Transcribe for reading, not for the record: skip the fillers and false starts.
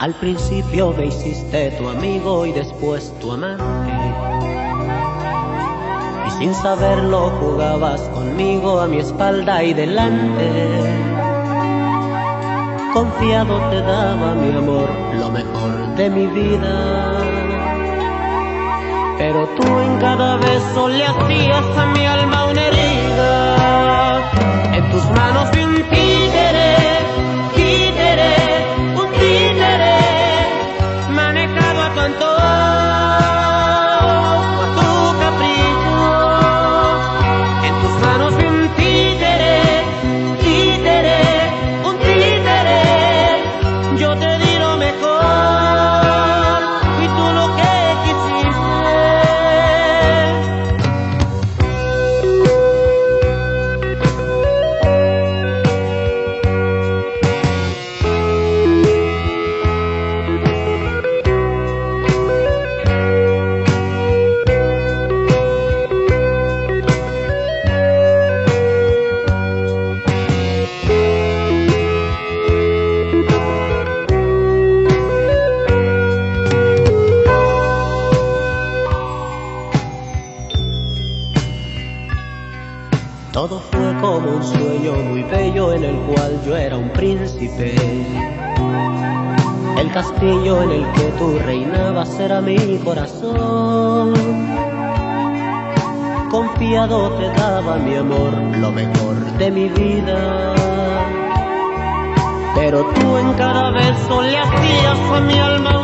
Al principio me hiciste tu amigo y después tu amante, y sin saberlo jugabas conmigo a mi espalda y delante. Confiado te daba mi amor, lo mejor de mi vida, pero tú en cada beso le hacías a mi alma una herida. En tus manos vi un títere, títere, un títere, manejado a tu antojo, a tu capricho. En tus manos vi un títere, títere, un títere. Yo te di lo mejor y tú lo que todo fue como un sueño muy bello en el cual yo era un príncipe. El castillo en el que tú reinabas era mi corazón. Confiado te daba mi amor, lo mejor de mi vida, pero tú en cada beso le hacías a mi alma